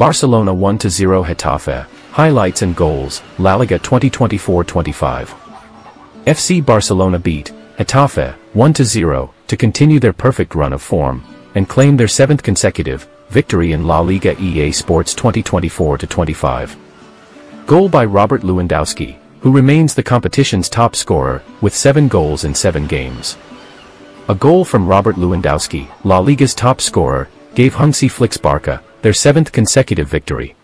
Barcelona 1-0 Getafe. Highlights and goals, LaLiga 2024-25. FC Barcelona beat Getafe 1-0 to continue their perfect run of form and claim their 7th consecutive victory in LaLiga EA Sports 2024-25. Goal by Robert Lewandowski, who remains the competition's top scorer with 7 goals in 7 games. A goal from Robert Lewandowski, La Liga's top scorer, gave Hansi Barça their 7th consecutive victory,